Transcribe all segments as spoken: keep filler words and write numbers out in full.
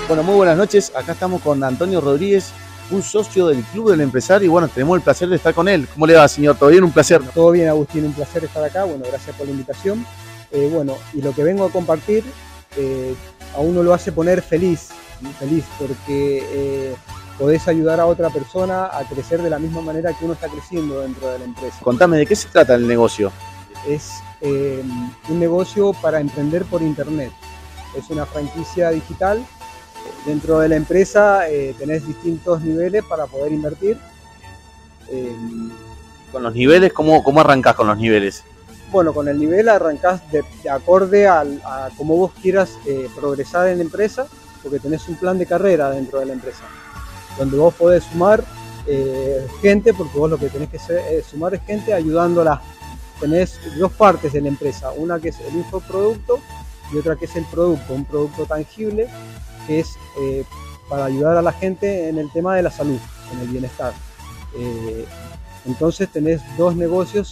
Bueno, muy buenas noches. Acá estamos con Antonio Rodríguez, un socio del Club del Empresario, y bueno, tenemos el placer de estar con él. ¿Cómo le va, señor? ¿Todo bien? Un placer. Todo bien, Agustín, un placer estar acá. Bueno, gracias por la invitación. Eh, bueno, y lo que vengo a compartir eh, a uno lo hace poner feliz, feliz, porque eh, podés ayudar a otra persona a crecer de la misma manera que uno está creciendo dentro de la empresa. Contame, ¿de qué se trata el negocio? Es eh, un negocio para emprender por internet. Es una franquicia digital. Dentro de la empresa eh, tenés distintos niveles para poder invertir. Eh, ¿Con los niveles? ¿Cómo, cómo arrancás con los niveles? Bueno, con el nivel arrancás de, de acorde al, a cómo vos quieras eh, progresar en la empresa, porque tenés un plan de carrera dentro de la empresa, donde vos podés sumar eh, gente, porque vos lo que tenés que ser, eh, sumar es gente ayudándola. Tenés dos partes de la empresa, una que es el infoproducto y otra que es el producto, un producto tangible que es eh, para ayudar a la gente en el tema de la salud, en el bienestar. Eh, entonces tenés dos negocios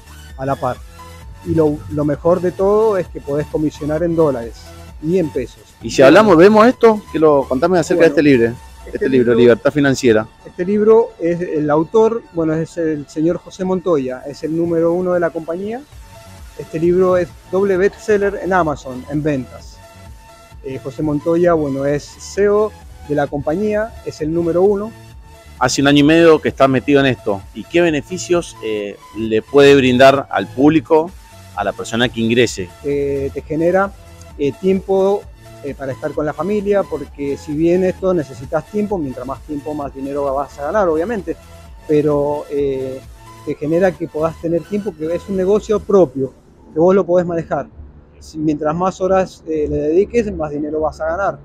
a la par. Y lo, lo mejor de todo es que podés comisionar en dólares y en pesos. Y si hablamos, vemos esto, que lo contame acerca Bueno, de este libro, este, este libro, libro, Libertad Financiera. Este libro, es el autor, bueno, es el señor José Montoya, es el número uno de la compañía. Este libro es doble bestseller en Amazon, en ventas. Eh, José Montoya, bueno, es C E O de la compañía, es el número uno. Hace un año y medio que está metido en esto. ¿Y qué beneficios eh, le puede brindar al público, a la persona que ingrese? Eh, te genera eh, tiempo eh, para estar con la familia, porque si bien esto necesitas tiempo, mientras más tiempo, más dinero vas a ganar, obviamente, pero eh, te genera que puedas tener tiempo, que es un negocio propio, que vos lo podés manejar. Si, mientras más horas eh, le dediques, más dinero vas a ganar.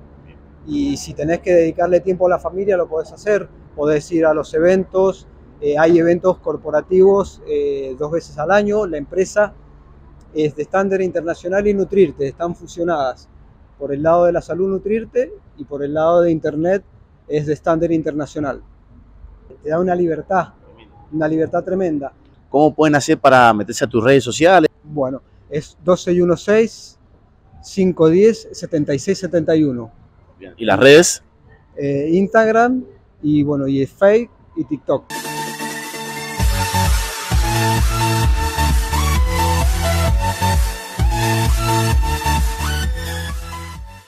Y si tenés que dedicarle tiempo a la familia, lo podés hacer. Podés ir a los eventos, eh, hay eventos corporativos eh, dos veces al año. La empresa es de Standard Internacional y Nutrirte, están fusionadas. Por el lado de la salud, Nutrirte, y por el lado de internet es de Standard Internacional. Te da una libertad, una libertad tremenda. ¿Cómo pueden hacer para meterse a tus redes sociales? Bueno, es dos seis uno seis, cinco uno cero, siete seis siete uno. ¿Y las redes? Eh, Instagram y bueno, y Facebook y TikTok.